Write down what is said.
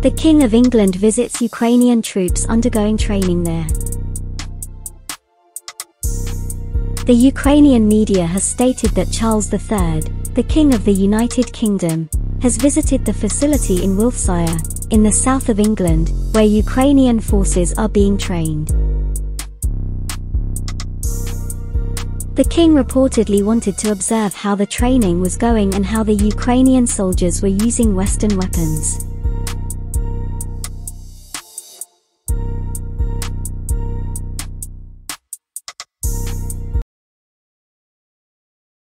The King of England visits Ukrainian troops undergoing training there. The Ukrainian media has stated that Charles III, the King of the United Kingdom, has visited the facility in Wilthsire, in the south of England, where Ukrainian forces are being trained. The king reportedly wanted to observe how the training was going and how the Ukrainian soldiers were using Western weapons.